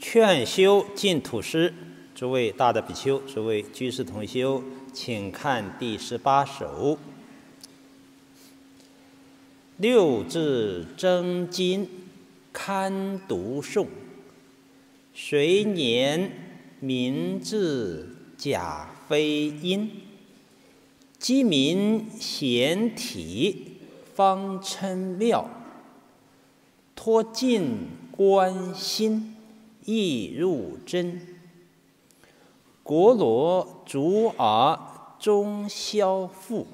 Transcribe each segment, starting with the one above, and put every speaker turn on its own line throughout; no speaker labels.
劝修净土师，诸位大德比丘，诸位居士同修，请看第18首。六字真经堪读诵，谁年名字假非因？鸡鸣显体方称妙，托尽观心意入真。国罗足耳中消腹，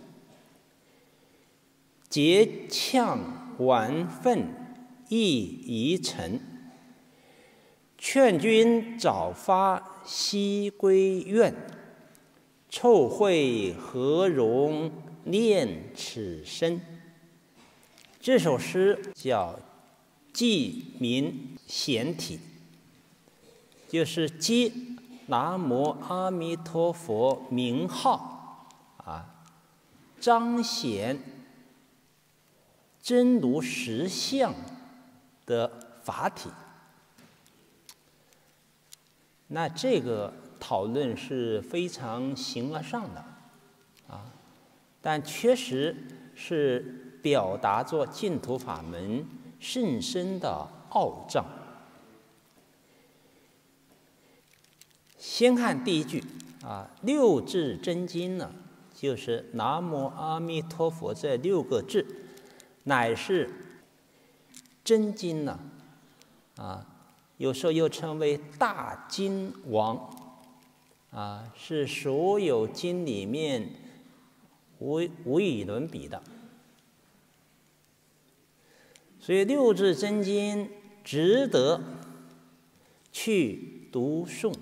结呛顽愤亦宜成。劝君早发西归愿，臭秽何容念此身。这首诗叫鸡鸣显体，就是鸡南无阿弥陀佛名号彰显真如实相的法体。那这个讨论是非常形而上的但确实是表达着净土法门甚深的奥藏。先看第一句六字真经呢，就是南无阿弥陀佛这6个字，乃是真经呢有时候又称为大经王是所有经里面无与伦比的。所以六字真经值得去读诵，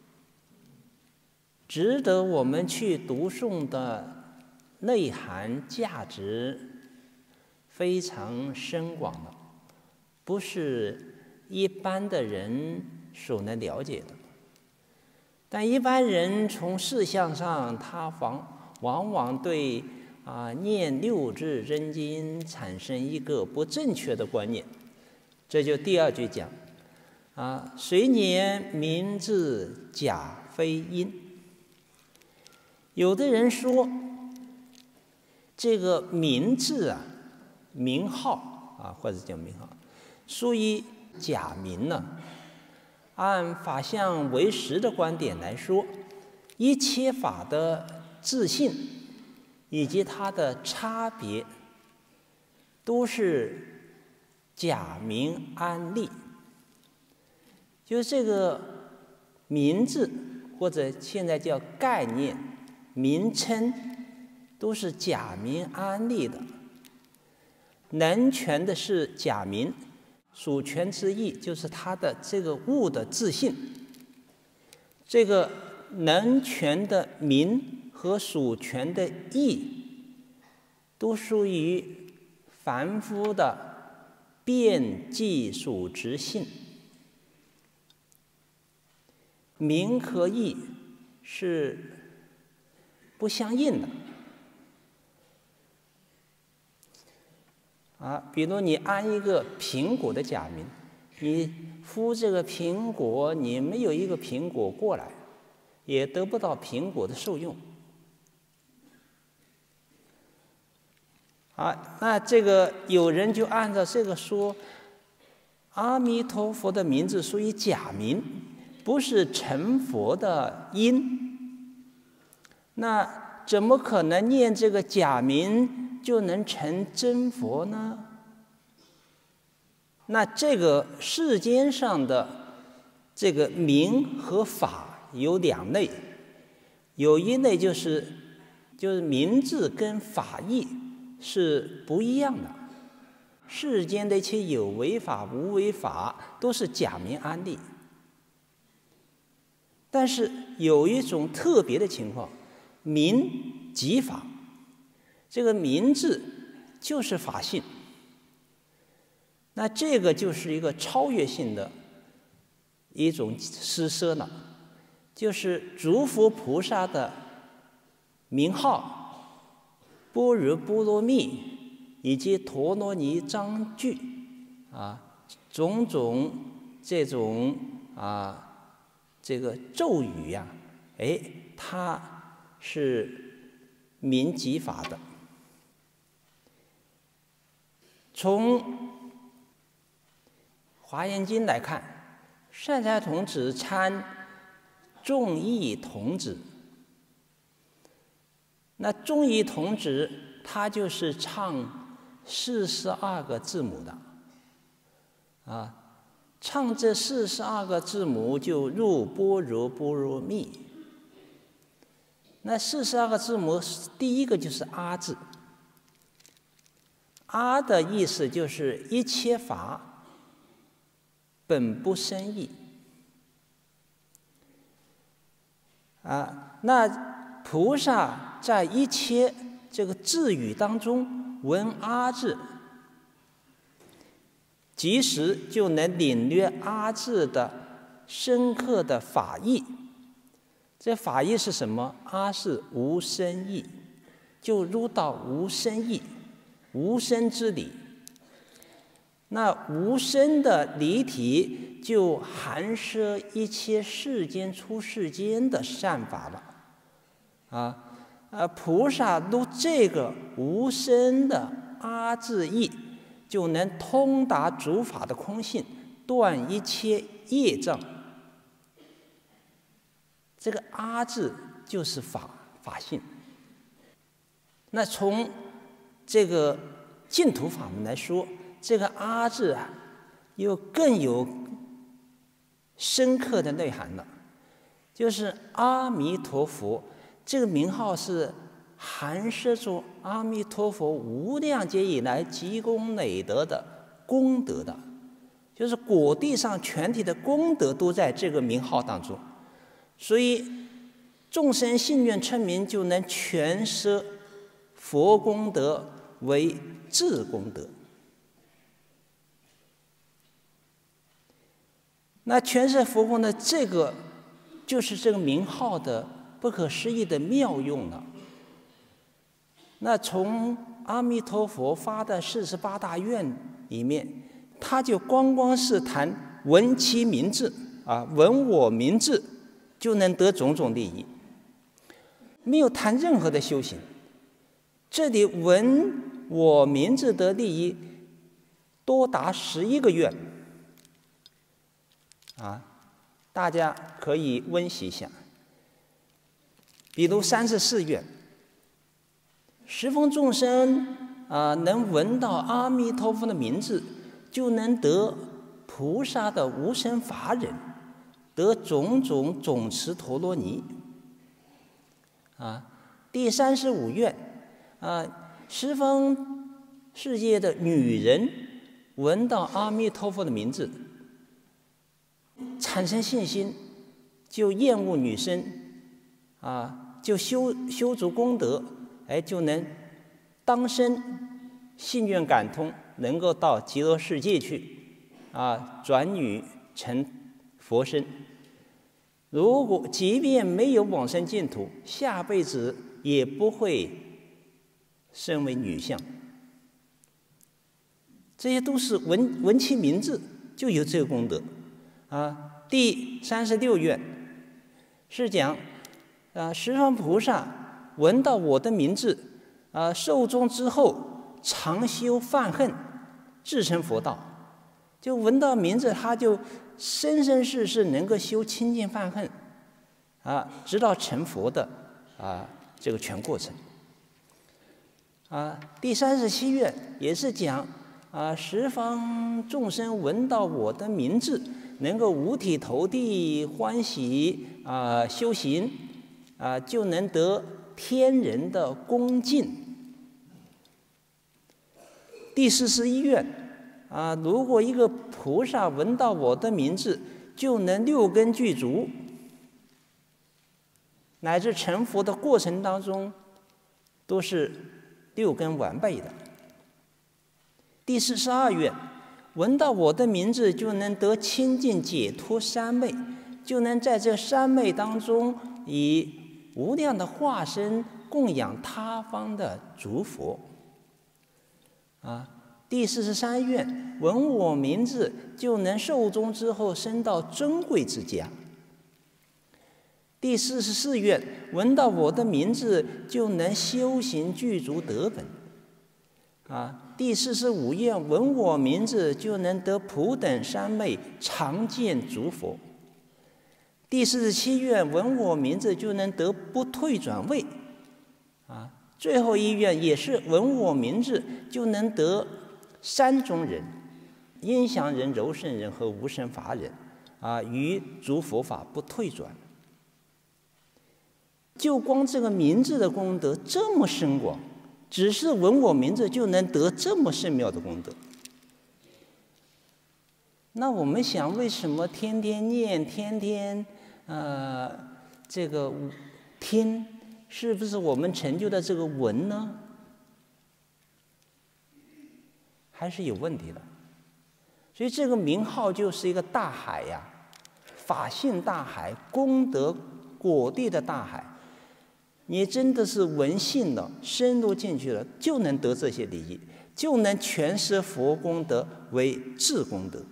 值得我们去读诵的内涵价值非常深广的，不是一般的人所能了解的。但一般人从事项上，他往往对念六字真经产生一个不正确的观念。这就第二句讲谁年名字假非因？有的人说这个名字名号或者叫名号属于假名呢。按法相唯识的观点来说，一切法的自性以及它的差别都是假名安立，就是这个名字或者现在叫概念名称都是假名安立的。能全的是假名，属权之意就是它的这个物的自性。这个能权的名和属权的意都属于凡夫的变计属执性，名和意是不相应的比如你安一个苹果的假名，你敷这个苹果，你没有一个苹果过来，也得不到苹果的受用那这个有人就按照这个说，阿弥陀佛的名字属于假名，不是成佛的因。那怎么可能念这个假名就能成真佛呢？那这个世间上的这个名和法有2类，有一类就是名字跟法义是不一样的。世间的一切有为法无为法都是假名安立，但是有一种特别的情况，名即法，这个名字就是法性。那这个就是一个超越性的一种施设了，就是诸佛菩萨的名号般若波罗蜜以及陀罗尼章句种种这种这个咒语呀，它是明极法的。从《华严经》来看，善财童子参众义童子。那众义童子，他就是唱42个字母的，唱这42个字母就入般若波罗蜜。那42个字母，第一个就是阿字。阿的意思就是一切法本不生义。那菩萨在一切这个字语当中闻阿字，即时就能领略阿字的深刻的法义。这法义是什么？阿是无生义，就入到无生义，无生之理。那无生的理体就含摄一切世间出世间的善法了。菩萨入这个无生的阿字义，就能通达诸法的空性，断一切业障。这个阿字就是法性。那从这个净土法门来说，这个阿字又更有深刻的内涵了，就是阿弥陀佛这个名号是含摄住阿弥陀佛无量劫以来积功累德的功德的，就是果地上全体的功德都在这个名号当中。所以众生信愿称名，就能全摄佛功德为智功德。那全摄佛功德，这个就是这个名号的不可思议的妙用了。那从阿弥陀佛发的48大愿里面，他就光是谈闻其名字闻我名字，就能得种种利益，没有谈任何的修行。这里闻我名字得利益多达11个愿大家可以温习一下。比如34愿，十方众生能闻到阿弥陀佛的名字，就能得菩萨的无生法忍，得种种种持陀罗尼。第35愿，十方世界的女人闻到阿弥陀佛的名字，产生信心，就厌恶女生就修足功德，就能当生信愿感通，能够到极乐世界去转女成佛身。如果即便没有往生净土，下辈子也不会身为女相。这些都是闻其名字就有这个功德第36愿是讲十方菩萨闻到我的名字寿终之后常修犯恨，至成佛道。就闻到名字，他就生生世世能够修清净犯恨直到成佛的这个全过程。第37愿也是讲十方众生闻到我的名字，能够五体投地欢喜修行就能得天人的恭敬。第41愿如果一个菩萨闻到我的名字，就能6根具足，乃至成佛的过程当中都是6根完备的。第42愿，闻到我的名字，就能得清净解脱三昧，就能在这三昧当中以无量的化身供养他方的诸佛第43愿，闻我名字，就能寿终之后升到尊贵之家。第44愿，闻到我的名字，就能修行具足德本。第45愿，闻我名字，就能得普等三昧，常见诸佛。第47愿，闻我名字，就能得不退转位。最后一愿也是闻我名字，就能得三种人：音祥人、柔胜人和无生法忍。于诸佛法不退转。就光这个名字的功德这么深广，只是闻我名字就能得这么甚妙的功德。那我们想，为什么天天念、天天这个听，是不是我们成就的这个闻呢？还是有问题的。所以这个名号就是一个大海呀，法性大海，功德果地的大海。你真的是闻信了，深入进去了，就能得这些利益，就能诠释佛功德为智功德。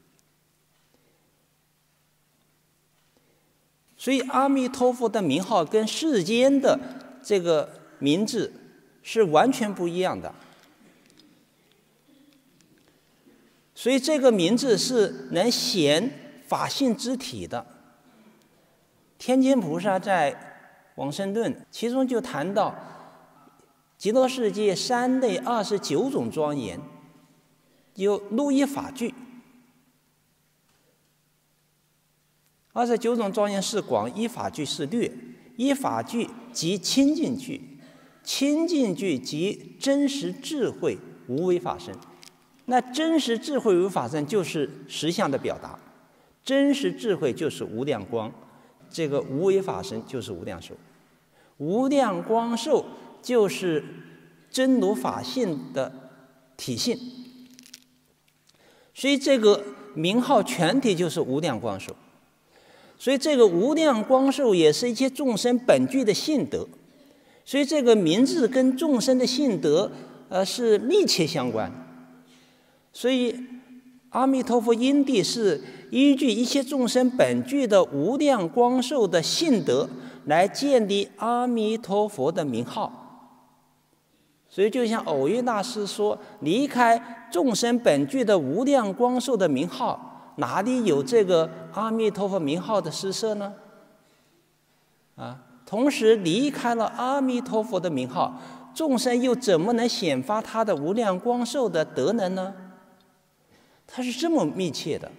所以阿弥陀佛的名号跟世间的这个名字是完全不一样的。所以这个名字是能显法性之体的。天津菩萨在往生论其中就谈到极乐世界三类29种庄严，有入一法句。29种庄严是广，一法句是略。一法句即清净句，清净句即真实智慧无为法身。那真实智慧无为法身就是实相的表达，真实智慧就是无量光，这个无为法身就是无量寿，无量光寿就是真如法性的体性。所以这个名号全体就是无量光寿。所以这个无量光寿也是一切众生本具的性德。所以这个名字跟众生的性德是密切相关。所以阿弥陀佛因地是依据一切众生本具的无量光寿的性德来建立阿弥陀佛的名号。所以就像偶遇大师说，离开众生本具的无量光寿的名号，哪里有这个阿弥陀佛名号的施设呢？同时离开了阿弥陀佛的名号，众生又怎么能显发他的无量光寿的德能呢？它是这么密切的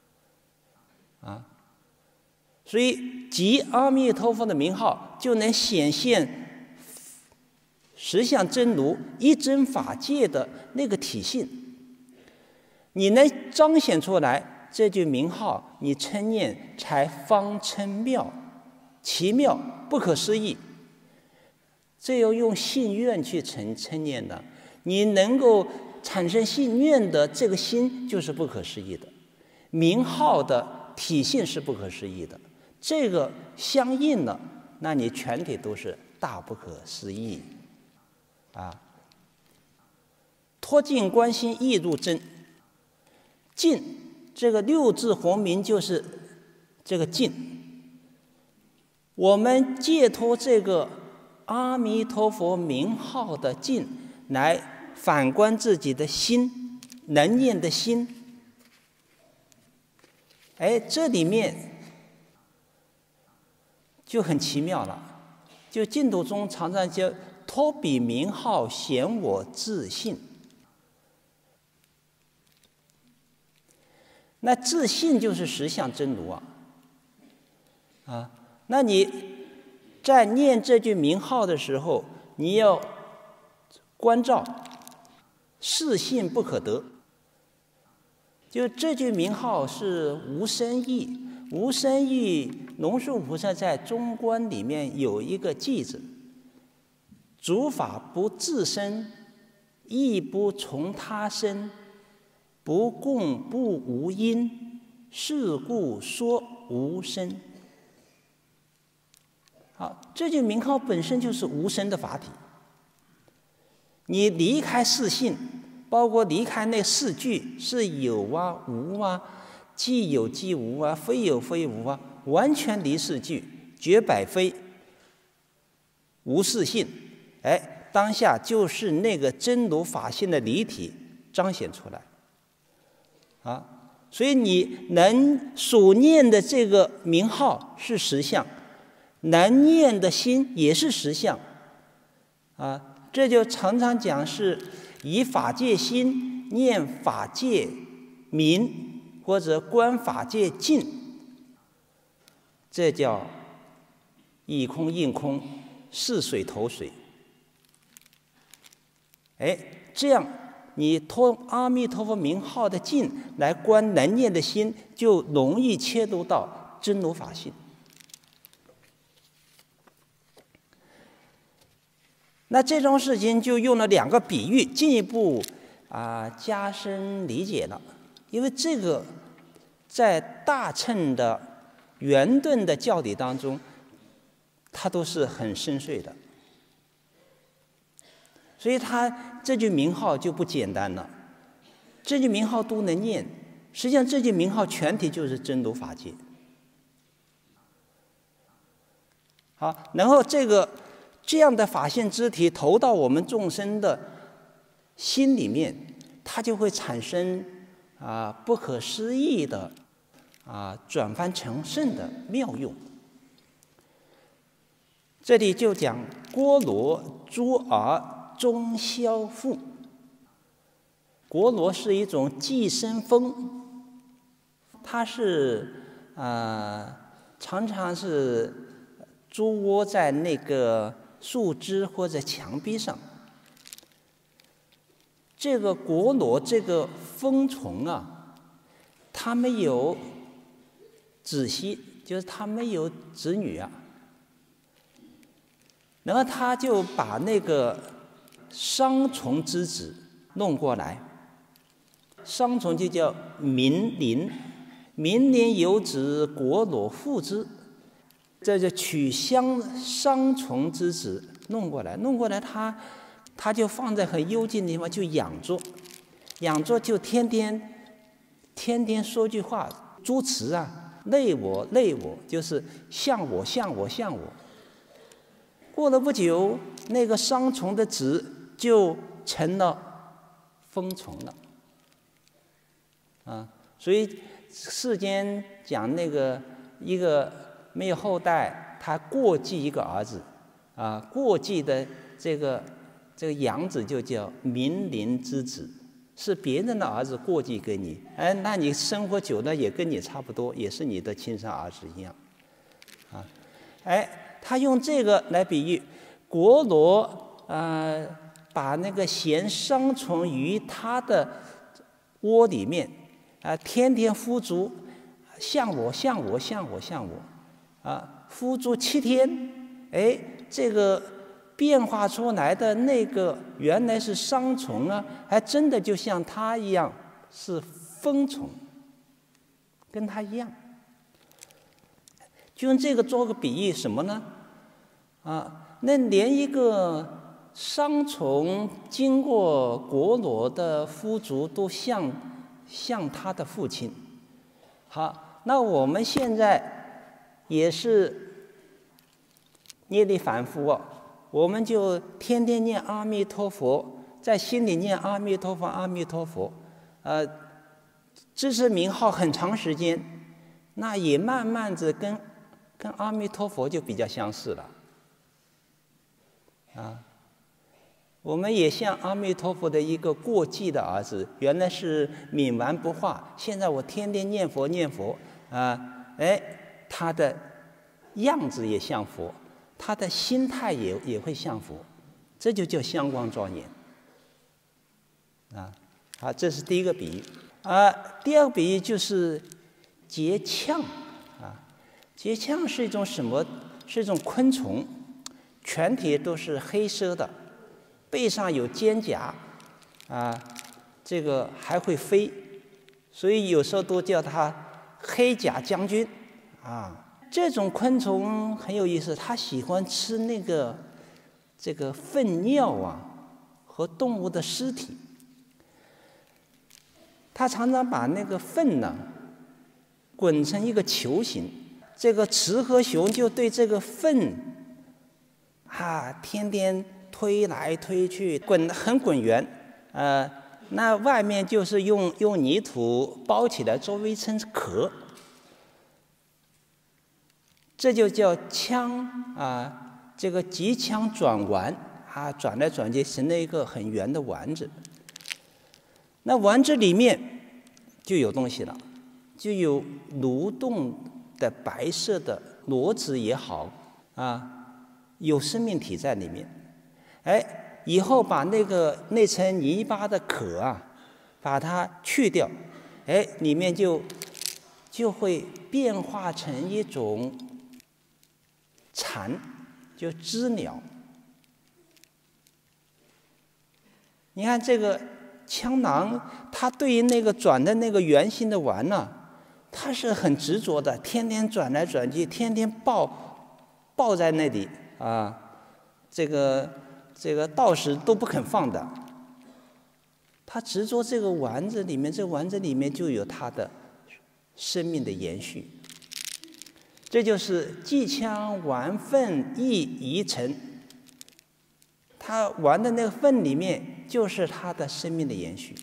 所以即阿弥陀佛的名号就能显现实相真如一真法界的那个体性。你能彰显出来这句名号，你称念才方称妙，奇妙不可思议。这要用信愿去称念的，你能够产生信愿的这个心就是不可思议的，名号的体性是不可思议的，这个相应了，那你全体都是大不可思议脱尽观心意入真。尽这个六字洪名就是这个尽。我们借托这个阿弥陀佛名号的尽来反观自己的心，能念的心。这里面就很奇妙了。就净土中常常叫托彼名号显我自信。那自信就是实相真如那你在念这句名号的时候，你要关照是信不可得。就这句名号是无生义，无生义龙树菩萨在中观里面有一个偈子：诸法不自生，亦不从他生，不共不无因，是故说无生。好，这句名号本身就是无生的法体。你离开四性， 包括离开那四句是有啊、无啊、既有既无啊、非有非无啊，完全离四句，绝百非，无是性。哎，当下就是那个真如法性的离体彰显出来。啊，所以你能所念的这个名号是实相，能念的心也是实相。啊，这就常常讲是以法界心念法界名，或者观法界境，这叫一空应空，是水投水。哎，这样你托阿弥陀佛名号的境来观能念的心，就容易切入到真如法性。那这种事情就用了2个比喻，进一步加深理解了。因为这个在大乘的圆顿的教理当中，它都是很深邃的，所以它这句名号就不简单了。这句名号都能念，实际上这句名号全体就是真如法界。好，然后这样的法性之体投到我们众生的心里面，它就会产生不可思议的转凡成圣的妙用。这里就讲锅罗诸儿终消复。锅罗是一种寄生蜂，它是常常是筑窝在那个树枝或者墙壁上。这个锅罗这个蜂虫它没有子息，就是它没有子女然后他就把那个商虫之子弄过来，商虫就叫明灵，明灵有子，锅罗复之。这就取商虫之子弄过来，他就放在很幽静的地方就养着就天天说句话，诸词累我累我，就是像我像我像我。过了不久，那个商虫的子就成了蜂虫了。所以世间讲那个一个没有后代，他过继一个儿子，过继的这个养子就叫明灵之子，是别人的儿子过继给你，那你生活久了也跟你差不多，也是你的亲生儿子一样，他用这个来比喻锅罗把那个衔商虫于他的窝里面天天孵足，像我像我像我像我孵足7天，这个变化出来的那个原来是商虫还真的就像他一样是蜂虫，跟他一样。就用这个做个比喻什么呢？那连一个商虫经过锅罗的孵足都像他的父亲。好，那我们现在也是业力反复我们就天天念阿弥陀佛，在心里念阿弥陀佛阿弥陀佛，支持名号很长时间，那也慢慢的跟阿弥陀佛就比较相似了。我们也像阿弥陀佛的一个过继的儿子，原来是冥顽不化，现在我天天念佛念佛他的样子也像佛，他的心态也会像佛，这就叫香光庄严。这是第一个比喻。第二个比喻就是结呛。结呛是一种什么？是一种昆虫，全体都是黑色的，背上有肩胛，这个还会飞，所以有时候都叫它黑甲将军这种昆虫很有意思，它喜欢吃这个粪尿和动物的尸体。 他常常把那个粪呢滚成一个球形，这个雌和雄就对这个粪天天推来推去，很滚圆，那外面就是用泥土包起来作为一层壳，这就叫腔这个极腔转丸转来转去成了一个很圆的丸子。那丸子里面就有东西了，就有蠕动的白色的螺子也好有生命体在里面。以后把那层泥巴的壳把它去掉，里面就会变化成一种蚕，就知鸟。你看这个腔囊，它对于那个转的那个圆形的丸呢，它是很执着的，天天转来转去，天天抱在那里这个到时都不肯放的。他执着这个丸子里面，这丸子里面就有他的生命的延续。这就是既腔丸粪亦遗尘，他丸的那个粪里面就是他的生命的延续。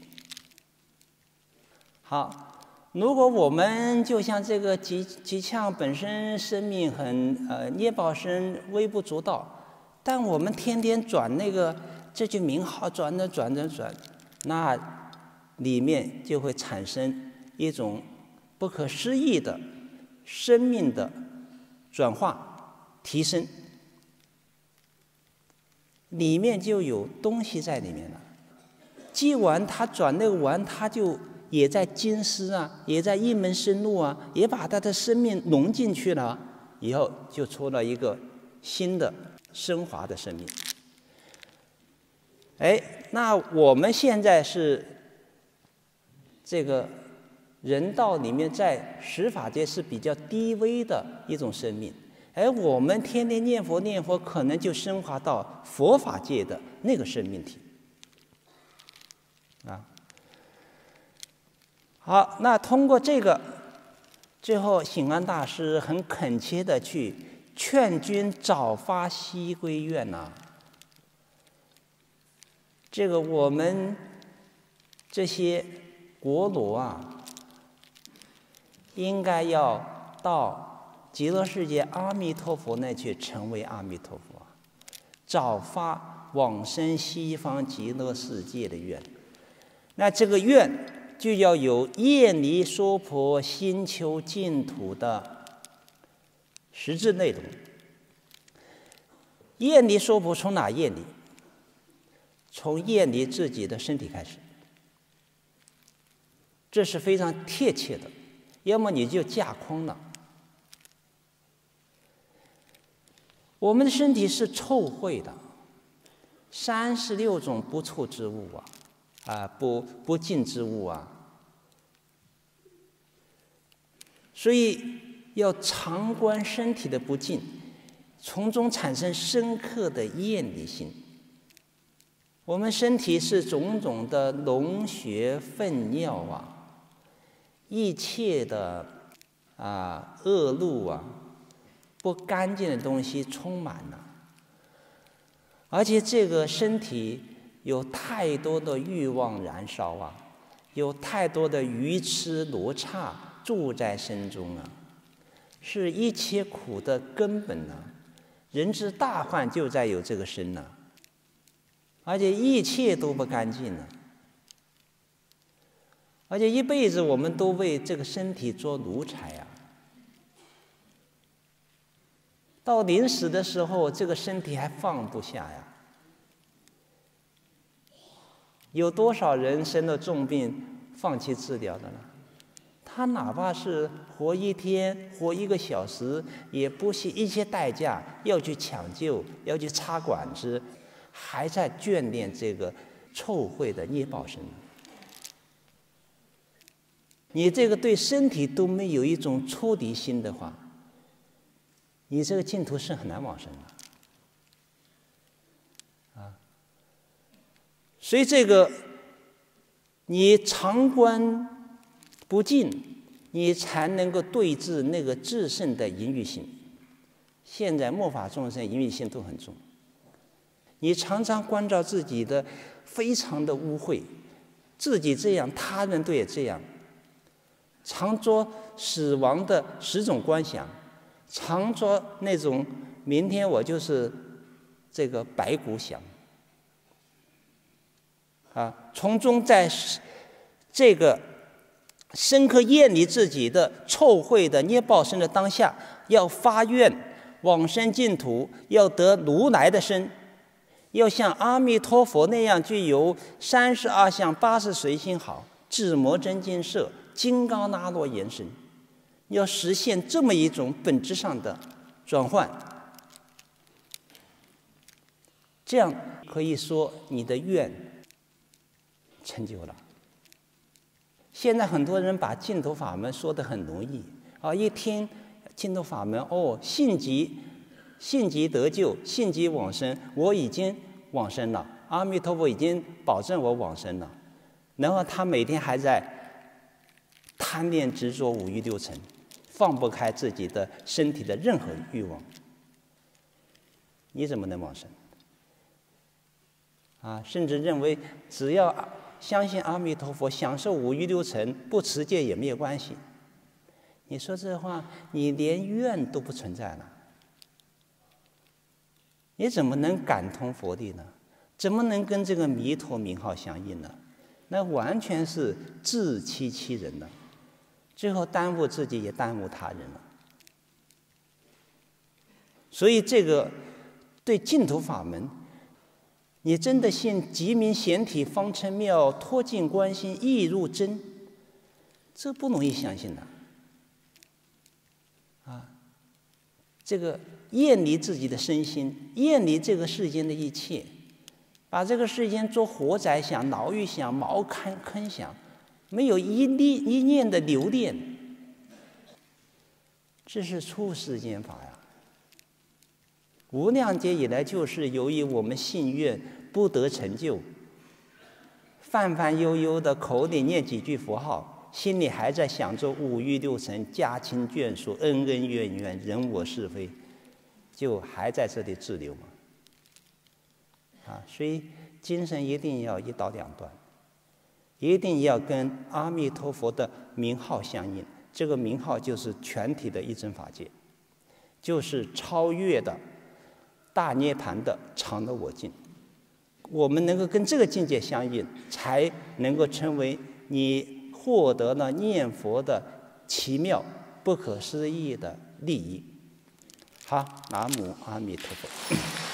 好，如果我们就像这个极腔本身生命很捏宝生微不足道，但我们天天转这句名号转，那里面就会产生一种不可思议的生命的转化提升，里面就有东西在里面了。既丸它转那个丸，它就也在金丝也在一门生路也把它的生命融进去了，以后就出了一个新的升华的生命。那我们现在是这个人道里面在十法界是比较低微的一种生命，我们天天念佛，可能就升华到佛法界的那个生命体好，那通过这个，最后醒安大师很恳切的去劝君早发西归愿这个我们这些国罗应该要到极乐世界阿弥陀佛那去成为阿弥陀佛，早发往生西方极乐世界的愿。那这个愿就要有厌离娑婆心求净土的实质内容。厌离娑婆从哪厌离？从厌离自己的身体开始，这是非常贴切的。要么你就架空了。我们的身体是臭秽的，36种不臭之物不净之物所以要常观身体的不净，从中产生深刻的厌离心。我们身体是种种的脓血粪尿一切的恶露不干净的东西充满了，而且这个身体有太多的欲望燃烧有太多的愚痴罗刹住在身中是一切苦的根本人之大患就在有这个身而且一切都不干净而且一辈子我们都为这个身体做奴才到临死的时候，这个身体还放不下有多少人生了重病放弃治疗的呢？他哪怕是活1天活1个小时，也不惜一切代价要去抢救，要去插管子，还在眷恋这个臭秽的业报身你这个对身体都没有一种出离心的话，你这个净土是很难往生的所以这个你常观不净，你才能够对治那个至圣的淫欲性。现在末法众生淫欲性都很重，你常常关照自己的非常的污秽，自己这样，他人都也这样，常做死亡的10种观想，常做那种明天我就是这个白骨想啊，从中在这个深刻厌离自己的臭秽的捏报身的当下，要发愿往生净土，要得如来的身，要像阿弥陀佛那样具有32相80随心好，智摩真金色，金刚那罗延伸，要实现这么一种本质上的转换，这样可以说你的愿成就了。现在很多人把净土法门说得很容易啊，一听净土法门，哦，信即得救，信即往生，我已经往生了，阿弥陀佛已经保证我往生了。然后他每天还在贪恋执着五欲六尘，放不开自己的身体的任何欲望，你怎么能往生啊？甚至认为只要相信阿弥陀佛，享受五欲六尘，不持戒也没有关系。你说这话，你连愿都不存在了，你怎么能感通佛力呢？怎么能跟这个弥陀名号相应呢？那完全是自欺欺人了，最后耽误自己也耽误他人了。所以这个对净土法门，你真的信极明显体方称妙，脱尽观心意入真，这不容易相信的啊！这个厌离自己的身心，厌离这个世间的一切，把这个世间做活宰想、牢狱想、茅坑想，没有一念的留恋，这是出世间法呀！无量劫以来，就是由于我们信愿不得成就，泛泛悠悠的口里念几句佛号，心里还在想着五欲六尘、家亲眷属、恩恩怨怨、人我是非，就还在这里滞留嘛。所以精神一定要一刀两断，一定要跟阿弥陀佛的名号相应。这个名号就是全体的一真法界，就是超越的大涅槃的常的我净。我们能够跟这个境界相应，才能够成为你获得了念佛的奇妙不可思议的利益。好，南无阿弥陀佛。